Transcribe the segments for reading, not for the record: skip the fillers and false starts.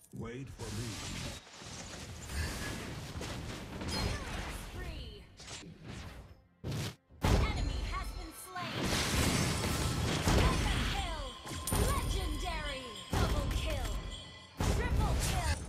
Wait for me. Spree. Enemy has been slain. Mega kill. Legendary. Double kill. Triple kill.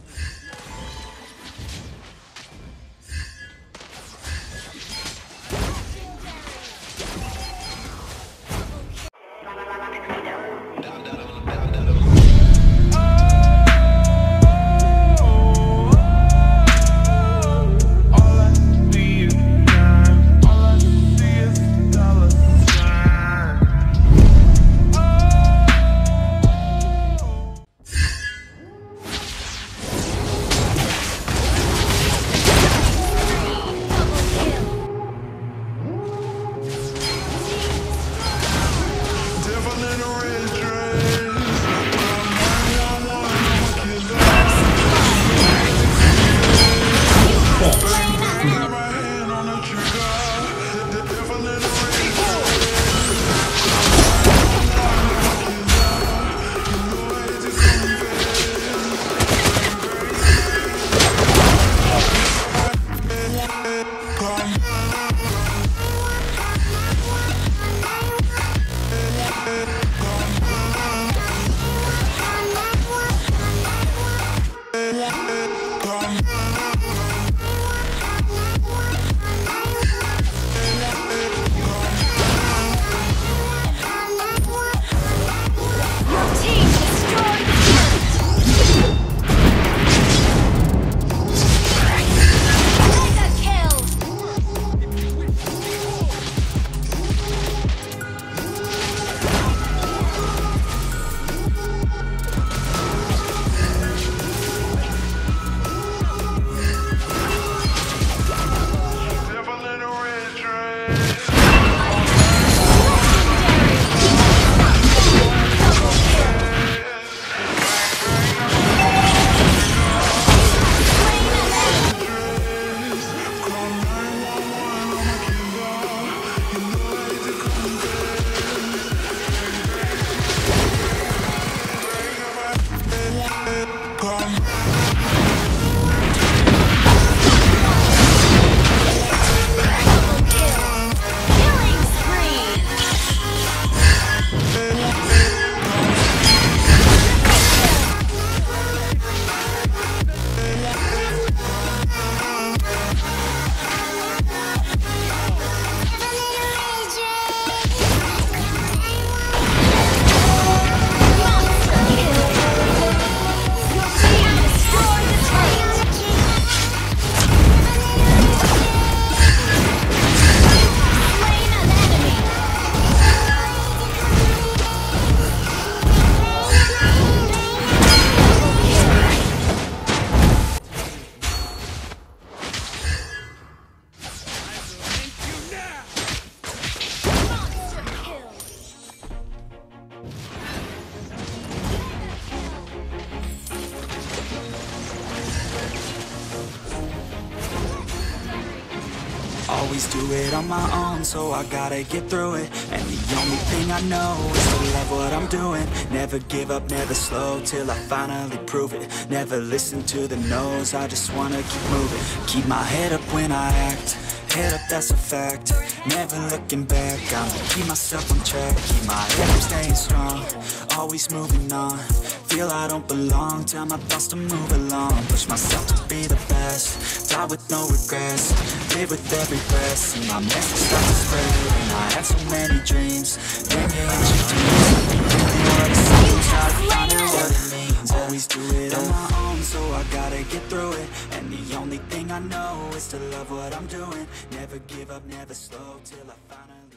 Always do it on my own, so I gotta get through it. And the only thing I know is to love what I'm doing. Never give up, never slow, till I finally prove it. Never listen to the no's, I just wanna keep moving. Keep my head up when I act, head up, that's a fact. Never looking back, I'ma keep myself on track. Keep my head up, staying strong, always moving on. Feel I don't belong, tell my thoughts to move along. Push myself to be the best, die with no regrets. Live with every breath, see my message start to spread. And I have so many dreams, then you introduce really what it seems, how to find out what it means. Always do it on my own, so I gotta get through it. And the only thing I know is to love what I'm doing. Never give up, never slow, till I finally